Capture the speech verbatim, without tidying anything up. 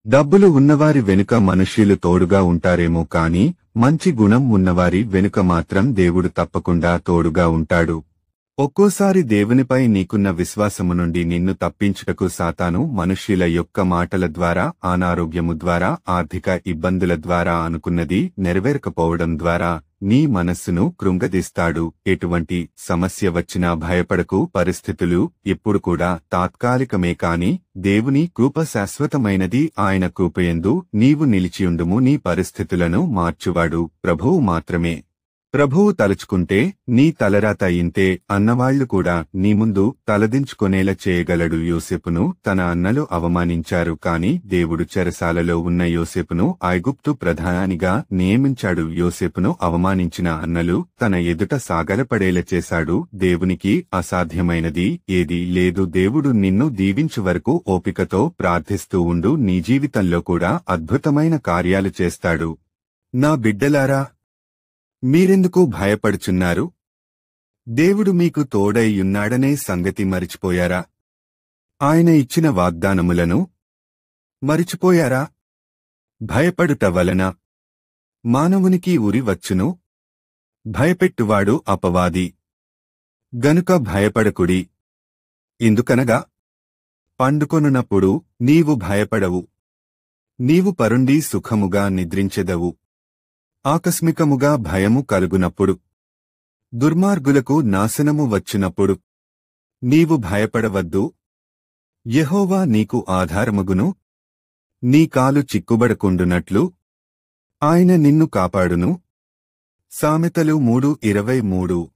డబ్బులు ఉన్నవారి వెనుక మనుష్యులు తోడుగా ఉంటారేమో కాని మంచి గుణం ఉన్నవారి వెనుక మాత్రం దేవుడు తప్పకుండా తోడుగా ఉంటాడు. ఒక్కోసారి దేవునిపై నీకున్న విశ్వాసము నుండి నిన్ను తప్పించుటకు సాతాను మనుష్యుల యొక్క మాటల ద్వారా, అనారోగ్యము ద్వారా, ఆర్థిక ఇబ్బందుల ద్వారా, అనుకున్నది నెరవేరకపోవడం ద్వారా నీ మనస్సును కృంగదీస్తాడు. ఎటువంటి సమస్య వచ్చినా భయపడకు. పరిస్థితులు ఇప్పుడు కూడా తాత్కాలికమే కాని దేవుని కృప శాశ్వతమైనది. ఆయన కృపయందు నీవు నిలిచియుండుము. నీ పరిస్థితులను మార్చువాడు ప్రభువు మాత్రమే. ప్రభువు తలుచుకుంటే నీ తలరాత ఇంతే అన్నవాళ్లు కూడా నీ ముందు తలదించుకొనేలా చేయగలడు. యోసేపును తన అన్నలు అవమానించారు, కాని దేవుడు చెరసాలలో ఉన్న యోసేపును ఐగుప్తు ప్రధానిగా నియమించాడు. యోసేపును అవమానించిన అన్నలు తన ఎదుట సాగరపడేలా చేశాడు. దేవునికి అసాధ్యమైనది ఏదీ లేదు. దేవుడు నిన్ను దీవించు వరకు ఓపికతో ప్రార్థిస్తూ ఉండు. నీ జీవితంలో కూడా అద్భుతమైన కార్యాలు చేస్తాడు. నా బిడ్డలారా, మీరెందుకు భయపడుచున్నారు? దేవుడు మీకు తోడై ఉన్నాడనే సంగతి మరిచిపోయారా? ఆయన ఇచ్చిన వాగ్దానములను మరిచిపోయారా? భయపడుట వలన మానవునికి ఉరి వచ్చును. భయపెట్టువాడు అపవాది. గనుక భయపడకుడి. ఎందుకనగా పండుకొనున్నప్పుడు నీవు భయపడవు. నీవు పరుండి సుఖముగా నిద్రించెదవు. ఆకస్మికముగా భయము కలుగునప్పుడు, దుర్మార్గులకు నాశనము వచ్చినప్పుడు నీవు భయపడవద్దు. యెహోవా నీకు ఆధారమగును. నీ కాలు చిక్కుబడకుండునట్లు ఆయన నిన్ను కాపాడును. సామెతలు మూడు ఇరవై మూడు.